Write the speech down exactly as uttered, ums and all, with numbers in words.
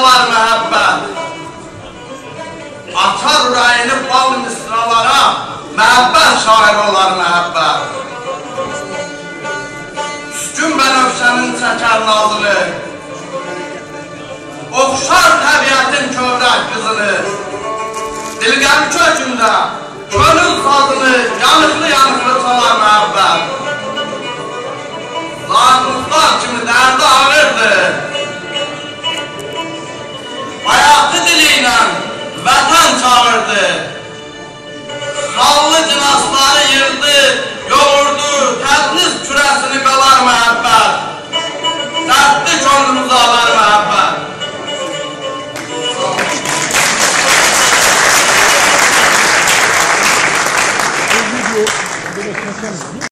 olar məhəbbət. Açar ürəyini bal misralara, məhəbbət şairi olar məhəbbət. Üskün bənövşənin çəkər nazını, oxşar təbiətin kövrək qızını, dilqəm kökündə könül sazını yanıqlı-yanıqlı çalar məhəbbət. Zahirliklar kimi dərdi ağırdı, hayatı diliyle vətən çağırdı. Xallı cinasları yırdı, yoğurdu, tədnis kürəsini qalar məhəbbət.